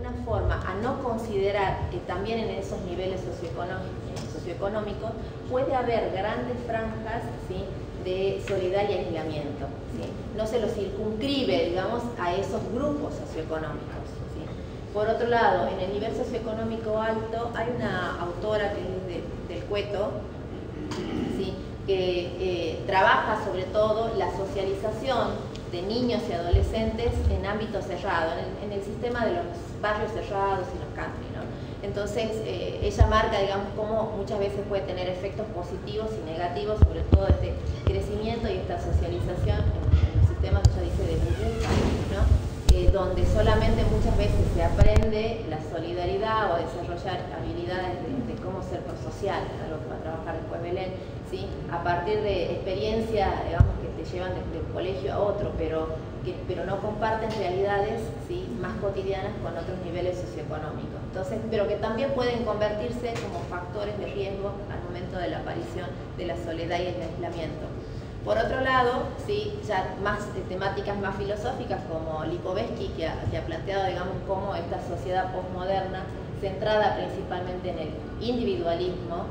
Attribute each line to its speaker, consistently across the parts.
Speaker 1: alguna forma a no considerar que también en esos niveles socioeconómicos puede haber grandes franjas, ¿sí?, de soledad y aislamiento, ¿sí? No se lo circunscribe, digamos, a esos grupos socioeconómicos, ¿sí? Por otro lado, en el nivel socioeconómico alto hay una autora que es del Cueto, ¿sí?, que trabaja sobre todo la socialización de niños y adolescentes en ámbito cerrado, en el sistema de los barrios cerrados y los country, ¿no? Entonces, ella marca, digamos, cómo muchas veces puede tener efectos positivos y negativos sobre todo este crecimiento y esta socialización en los sistemas, ella dice, de burbuja, ¿no? Donde solamente muchas veces se aprende la solidaridad o desarrollar habilidades de cómo ser prosocial, algo que va a trabajar después Belén, ¿sí?, a partir de experiencias, digamos, que te llevan de un colegio a otro, pero no comparten realidades, ¿sí?, más cotidianas con otros niveles socioeconómicos. Entonces, pero que también pueden convertirse como factores de riesgo al momento de la aparición de la soledad y el aislamiento. Por otro lado, ¿sí?, ya más temáticas más filosóficas como Lipovetsky, que ha planteado, digamos, cómo esta sociedad postmoderna, centrada principalmente en el individualismo,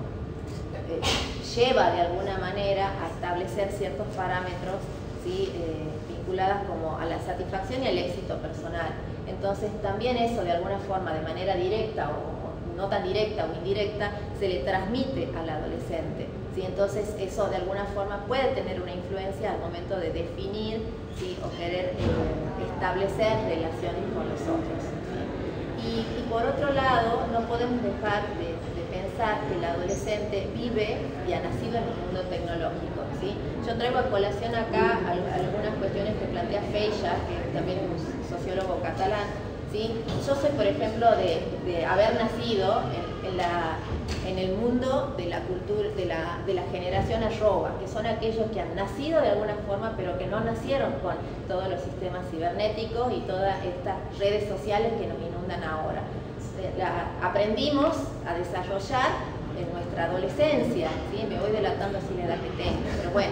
Speaker 1: lleva de alguna manera a establecer ciertos parámetros, ¿sí?, vinculadas como a la satisfacción y al éxito personal. Entonces también eso de alguna forma, de manera directa o no tan directa o indirecta, se le transmite al adolescente, ¿sí? Entonces eso de alguna forma puede tener una influencia al momento de definir, ¿sí?, o querer establecer relaciones con los otros, ¿sí? Y por otro lado, no podemos dejar de pensar que el adolescente vive y ha nacido en un mundo tecnológico, ¿sí? Yo traigo a colación acá algunas cuestiones que plantea Feija, que también es un sociólogo catalán, ¿sí? Yo soy, por ejemplo, de haber nacido en el mundo de la cultura, de la generación arroba, que son aquellos que han nacido de alguna forma, pero que no nacieron con todos los sistemas cibernéticos y todas estas redes sociales que nos inundan ahora. Aprendimos a desarrollar en nuestra adolescencia, ¿sí? Me voy delatando así la edad que tengo, pero bueno,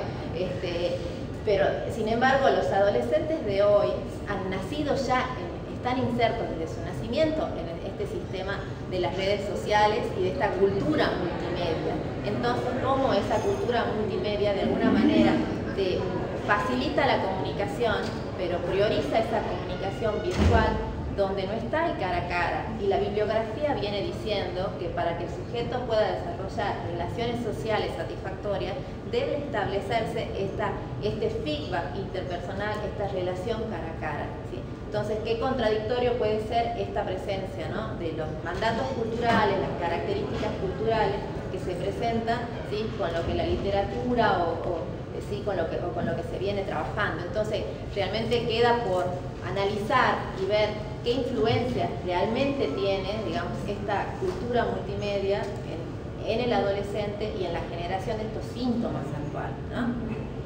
Speaker 1: pero sin embargo los adolescentes de hoy han nacido ya, están insertos desde su nacimiento en este sistema de las redes sociales y de esta cultura multimedia. Entonces, cómo esa cultura multimedia de alguna manera te facilita la comunicación, pero prioriza esa comunicación virtual, donde no está el cara a cara, y la bibliografía viene diciendo que para que el sujeto pueda desarrollar relaciones sociales satisfactorias debe establecerse este feedback interpersonal, esta relación cara a cara, ¿sí? Entonces, ¿qué contradictorio puede ser esta presencia, ¿no?, de los mandatos culturales, las características culturales que se presentan, ¿sí?, con lo que la literatura ¿sí?, con lo que se viene trabajando? Entonces, realmente queda por analizar y ver qué influencia realmente tiene, digamos, esta cultura multimedia en el adolescente y en la generación de estos síntomas actuales, ¿no?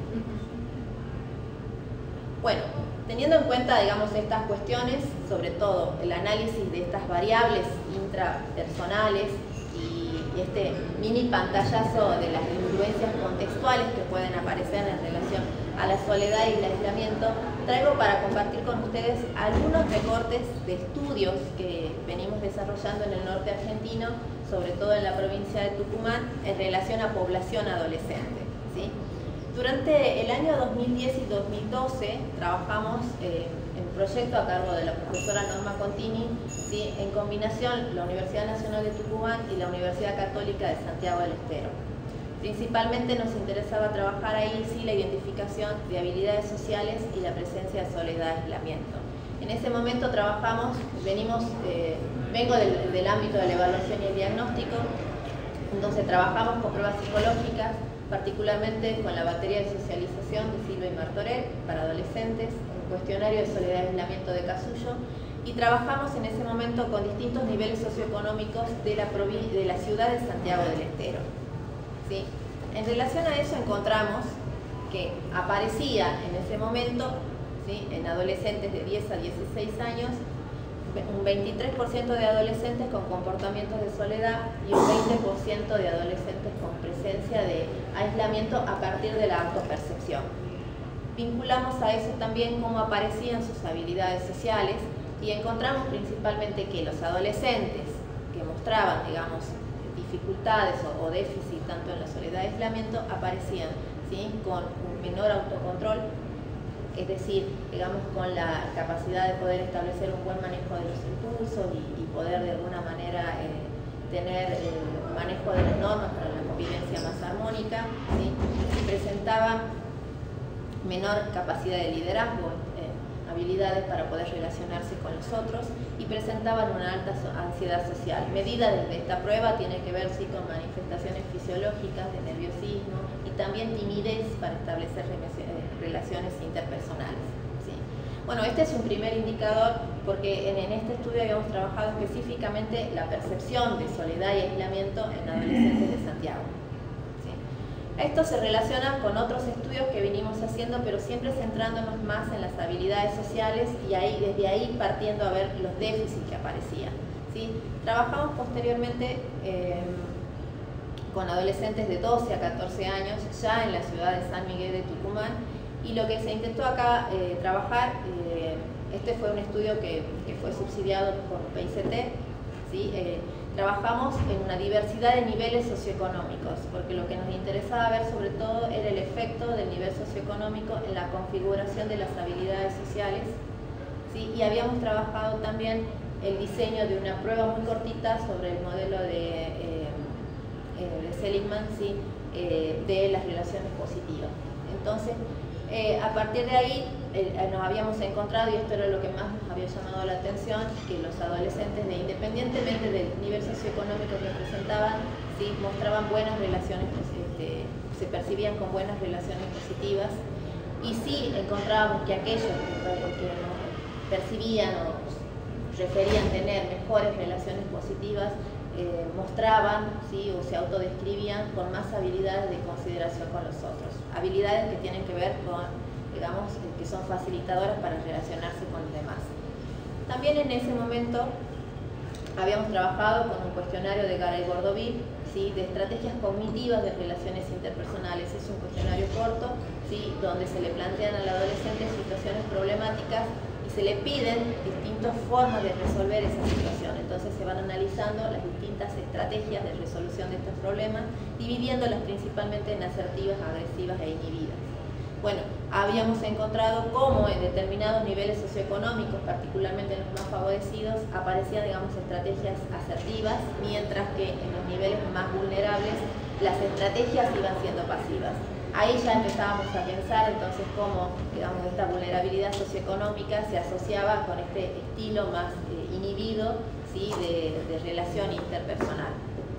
Speaker 1: Bueno, teniendo en cuenta, digamos, estas cuestiones, sobre todo el análisis de estas variables intrapersonales y este mini pantallazo de las influencias contextuales que pueden aparecer en relación a la soledad y el aislamiento, traigo para compartir con ustedes algunos recortes de estudios que venimos desarrollando en el norte argentino, sobre todo en la provincia de Tucumán, en relación a población adolescente, ¿sí? Durante el año 2010 y 2012 trabajamos en un proyecto a cargo de la profesora Norma Contini, ¿sí?, en combinación la Universidad Nacional de Tucumán y la Universidad Católica de Santiago del Estero. Principalmente nos interesaba trabajar ahí, sí, la identificación de habilidades sociales y la presencia de soledad y aislamiento. En ese momento trabajamos, vengo del ámbito de la evaluación y el diagnóstico, entonces trabajamos con pruebas psicológicas, particularmente con la batería de socialización de Silva y Martorell para adolescentes, un cuestionario de soledad y aislamiento de Casullo, y trabajamos en ese momento con distintos niveles socioeconómicos de la ciudad de Santiago del Estero, ¿sí? En relación a eso encontramos que aparecía en ese momento, ¿sí?, en adolescentes de 10 a 16 años, un 23% de adolescentes con comportamientos de soledad y un 20% de adolescentes con presencia de aislamiento a partir de la autopercepción. Vinculamos a eso también cómo aparecían sus habilidades sociales, Y encontramos principalmente que los adolescentes que mostraban, digamos, dificultades o déficit tanto en la soledad y aislamiento aparecían, ¿sí?, con un menor autocontrol, es decir, digamos, con la capacidad de poder establecer un buen manejo de los impulsos y poder de alguna manera tener el manejo de las normas para la convivencia más armónica, ¿sí? Presentaban menor capacidad de liderazgo, habilidades para poder relacionarse con los otros, y presentaban una alta ansiedad social. Medida desde esta prueba tiene que ver, sí, con manifestaciones fisiológicas de nerviosismo y también timidez para establecer relaciones interpersonales, ¿sí? Bueno, este es un primer indicador porque en este estudio habíamos trabajado específicamente la percepción de soledad y aislamiento en adolescentes de Santiago. Esto se relaciona con otros estudios que venimos haciendo, pero siempre centrándonos más en las habilidades sociales y desde ahí partiendo a ver los déficits que aparecían, ¿sí? Trabajamos posteriormente con adolescentes de 12 a 14 años, ya en la ciudad de San Miguel de Tucumán, y lo que se intentó acá trabajar, este fue un estudio que fue subsidiado por PICT, ¿sí? Trabajamos en una diversidad de niveles socioeconómicos, porque lo que nos interesaba ver sobre todo era el efecto del nivel socioeconómico en la configuración de las habilidades sociales, ¿sí? Y habíamos trabajado también el diseño de una prueba muy cortita sobre el modelo de Seligman, ¿sí? De las relaciones positivas. Entonces, a partir de ahí nos habíamos encontrado, y esto era lo que más nos había llamado la atención, que los adolescentes, independientemente del nivel socioeconómico que presentaban, ¿sí?, mostraban buenas relaciones, se percibían con buenas relaciones positivas, y sí encontrábamos que aquellos que percibían o referían tener mejores relaciones positivas mostraban, ¿sí?, o se autodescribían con más habilidades de consideración con los otros, habilidades que tienen que ver con, digamos, que son facilitadoras para relacionarse con los demás. También en ese momento habíamos trabajado con un cuestionario de Garay-Gordoville, ¿sí?, de estrategias cognitivas de relaciones interpersonales. Es un cuestionario corto, ¿sí?, donde se le plantean al adolescente situaciones problemáticas y se le piden distintas formas de resolver esa situación. Entonces se van analizando las distintas estrategias de resolución de estos problemas, dividiéndolas principalmente en asertivas, agresivas e inhibidas. Bueno, habíamos encontrado cómo en determinados niveles socioeconómicos, particularmente en los más favorecidos, aparecían, digamos, estrategias asertivas, mientras que en los niveles más vulnerables las estrategias iban siendo pasivas. Ahí ya empezábamos a pensar entonces cómo, digamos, esta vulnerabilidad socioeconómica se asociaba con este estilo más inhibido, ¿sí?, de relación interpersonal.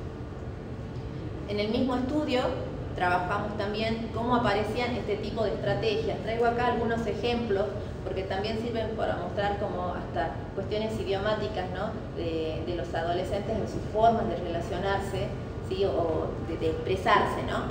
Speaker 1: En el mismo estudio trabajamos también cómo aparecían este tipo de estrategias. Traigo acá algunos ejemplos porque también sirven para mostrar como hasta cuestiones idiomáticas, ¿no?, de los adolescentes en sus formas de relacionarse, ¿sí?, o de expresarse, ¿no?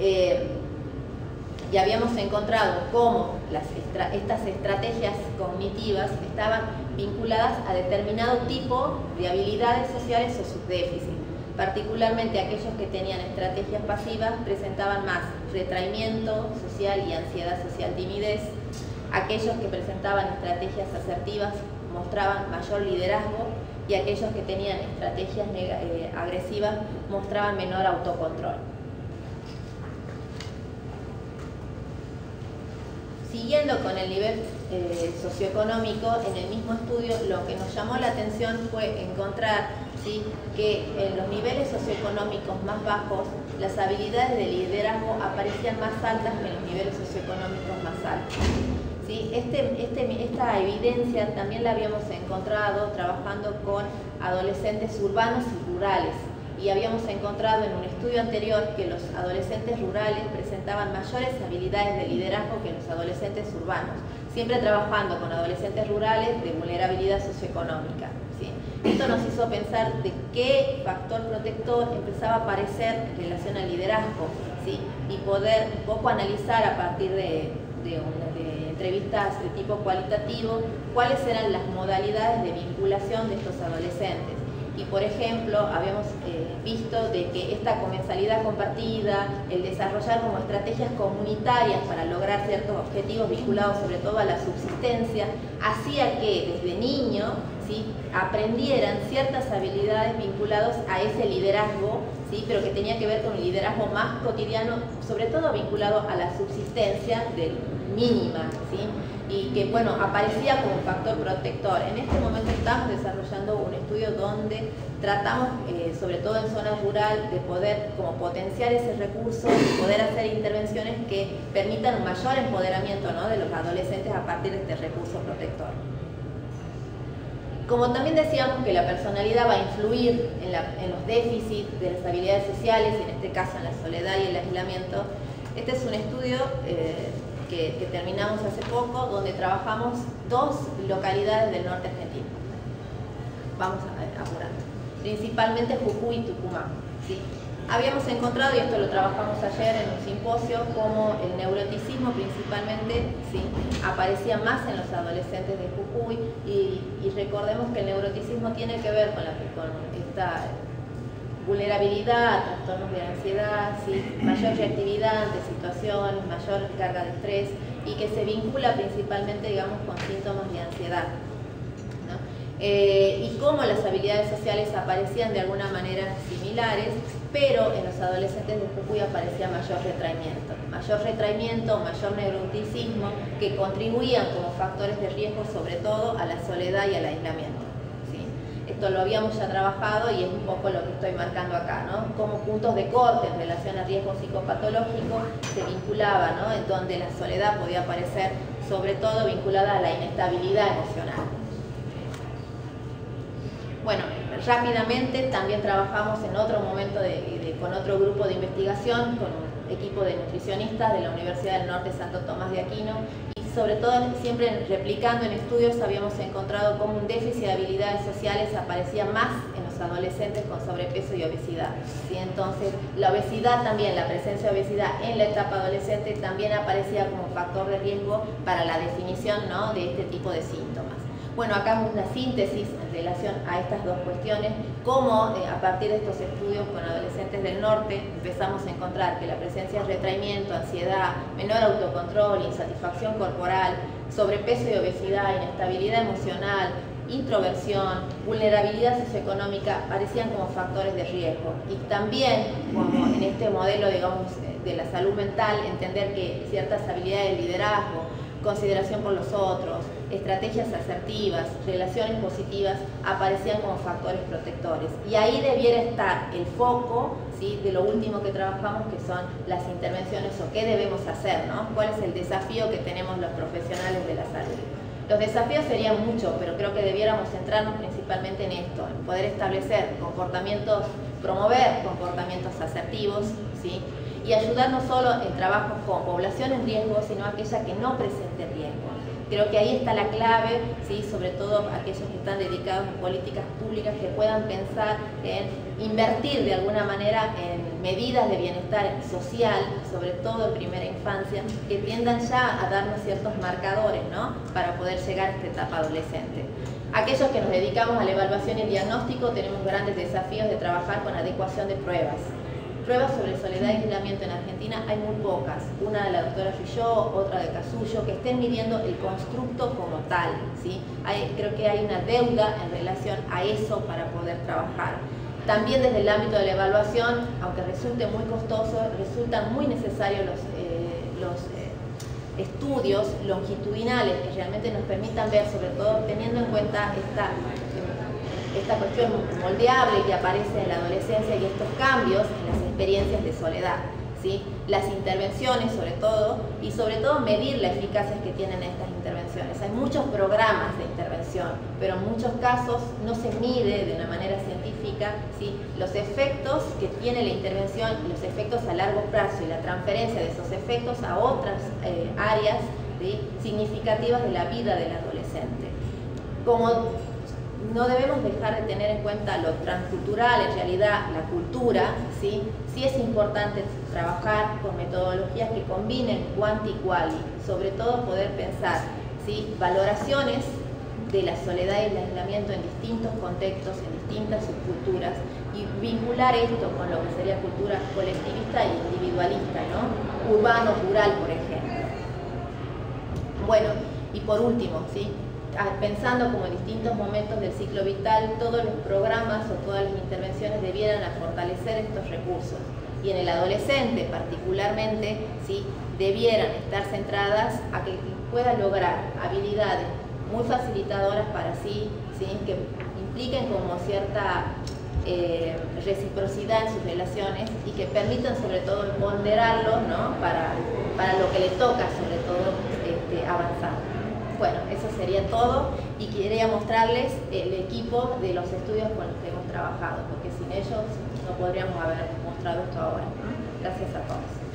Speaker 1: Y habíamos encontrado cómo estas estrategias cognitivas estaban vinculadas a determinado tipo de habilidades sociales o sus déficits. Particularmente aquellos que tenían estrategias pasivas presentaban más retraimiento social y ansiedad social, timidez. Aquellos que presentaban estrategias asertivas mostraban mayor liderazgo, y aquellos que tenían estrategias agresivas mostraban menor autocontrol. Siguiendo con el nivel socioeconómico, en el mismo estudio lo que nos llamó la atención fue encontrar, ¿sí?, que en los niveles socioeconómicos más bajos las habilidades de liderazgo aparecían más altas que en los niveles socioeconómicos más altos, ¿sí? Esta evidencia también la habíamos encontrado trabajando con adolescentes urbanos y rurales. Y habíamos encontrado en un estudio anterior que los adolescentes rurales presentaban mayores habilidades de liderazgo que los adolescentes urbanos, siempre trabajando con adolescentes rurales de vulnerabilidad socioeconómica, ¿sí? Esto nos hizo pensar de qué factor protector empezaba a aparecer en relación al liderazgo, ¿sí?, y poder un poco analizar a partir de entrevistas de tipo cualitativo cuáles eran las modalidades de vinculación de estos adolescentes. y por ejemplo habíamos visto de que esta comensalidad compartida, el desarrollar como estrategias comunitarias para lograr ciertos objetivos vinculados sobre todo a la subsistencia, hacía que desde niño, ¿sí?, aprendieran ciertas habilidades vinculadas a ese liderazgo, ¿sí?, pero que tenía que ver con el liderazgo más cotidiano, sobre todo vinculado a la subsistencia mínima, ¿sí?, y que, bueno, aparecía como un factor protector. En este momento estamos desarrollando un estudio donde tratamos, sobre todo en zona rural, de poder como potenciar ese recurso y poder hacer intervenciones que permitan un mayor empoderamiento, ¿no?, de los adolescentes a partir de este recurso protector. Como también decíamos que la personalidad va a influir en los déficits de las habilidades sociales, y en este caso en la soledad y el aislamiento, este es un estudio que terminamos hace poco, donde trabajamos 2 localidades del norte argentino. Vamos apurando. Principalmente Jujuy y Tucumán, ¿sí? Habíamos encontrado, y esto lo trabajamos ayer en un simposio, como el neuroticismo principalmente, ¿sí?, aparecía más en los adolescentes de Jujuy, y recordemos que el neuroticismo tiene que ver con esta vulnerabilidad, trastornos de ansiedad, ¿sí?, mayor reactividad ante situaciones, mayor carga de estrés, y que se vincula principalmente, digamos, con síntomas de ansiedad, ¿no? Y cómo las habilidades sociales aparecían de alguna manera similares, pero en los adolescentes de Jujuy aparecía mayor retraimiento, mayor neuroticismo, que contribuían como factores de riesgo sobre todo a la soledad y al aislamiento. Esto lo habíamos ya trabajado y es un poco lo que estoy marcando acá, ¿no? Como puntos de corte en relación a riesgo psicopatológico se vinculaba, ¿no?, en donde la soledad podía aparecer sobre todo vinculada a la inestabilidad emocional. Bueno, rápidamente también trabajamos en otro momento con otro grupo de investigación, con un equipo de nutricionistas de la Universidad del Norte Santo Tomás de Aquino, y sobre todo siempre replicando en estudios habíamos encontrado cómo un déficit de habilidades sociales aparecía más en los adolescentes con sobrepeso y obesidad, ¿sí? Entonces la obesidad también, la presencia de obesidad en la etapa adolescente también aparecía como factor de riesgo para la definición, ¿no?, de este tipo de síntomas. Bueno, acá una síntesis en relación a estas 2 cuestiones, cómo a partir de estos estudios con adolescentes del norte empezamos a encontrar que la presencia de retraimiento, ansiedad, menor autocontrol, insatisfacción corporal, sobrepeso y obesidad, inestabilidad emocional, introversión, vulnerabilidad socioeconómica parecían como factores de riesgo. Y también, como en este modelo, digamos, de la salud mental, entender que ciertas habilidades de liderazgo, consideración por los otros, estrategias asertivas, relaciones positivas, aparecían como factores protectores. Y ahí debiera estar el foco, ¿sí?, de lo último que trabajamos, que son las intervenciones o qué debemos hacer, ¿no? ¿Cuál es el desafío que tenemos los profesionales de la salud? Los desafíos serían muchos, pero creo que debiéramos centrarnos principalmente en esto, en poder establecer comportamientos, promover comportamientos asertivos, ¿sí?, y ayudar no solo en trabajos con población en riesgo, sino aquella que no presente riesgo. Creo que ahí está la clave, ¿sí?, sobre todo aquellos que están dedicados en políticas públicas que puedan pensar en invertir de alguna manera en medidas de bienestar social, sobre todo en primera infancia, que tiendan ya a darnos ciertos marcadores, ¿no?, para poder llegar a esta etapa adolescente. Aquellos que nos dedicamos a la evaluación y diagnóstico tenemos grandes desafíos de trabajar con adecuación de pruebas. Pruebas sobre soledad y aislamiento en Argentina hay muy pocas, una de la doctora Filló, otra de Casullo, que estén midiendo el constructo como tal, ¿sí? Creo que hay una deuda en relación a eso para poder trabajar. También desde el ámbito de la evaluación, aunque resulte muy costoso, resultan muy necesarios los estudios longitudinales que realmente nos permitan ver, sobre todo teniendo en cuenta esta cuestión moldeable que aparece en la adolescencia y estos cambios en las experiencias de soledad, ¿sí? Las intervenciones sobre todo, y sobre todo medir la eficacia que tienen estas intervenciones. Hay muchos programas de intervención, pero en muchos casos no se mide de una manera científica, ¿sí?, los efectos que tiene la intervención, los efectos a largo plazo y la transferencia de esos efectos a otras áreas, ¿sí?, significativas de la vida del adolescente. Como no debemos dejar de tener en cuenta lo transcultural, en realidad la cultura, ¿sí? Sí es importante trabajar con metodologías que combinen quanti y quali, sobre todo poder pensar, ¿sí?, valoraciones de la soledad y el aislamiento en distintos contextos, en distintas subculturas, y vincular esto con lo que sería cultura colectivista e individualista, ¿no? Urbano-rural, por ejemplo. Bueno, y por último, ¿sí? Pensando como en distintos momentos del ciclo vital, todos los programas o todas las intervenciones debieran fortalecer estos recursos. Y en el adolescente particularmente, ¿sí? Debieran estar centradas a que pueda lograr habilidades muy facilitadoras para sí, ¿sí? Que impliquen como cierta reciprocidad en sus relaciones y que permitan sobre todo ponderarlo, ¿no? para lo que le toca sobre todo avanzar. Bueno, eso sería todo y quería mostrarles el equipo de los estudios con los que hemos trabajado, porque sin ellos no podríamos haber mostrado esto ahora. Gracias a todos.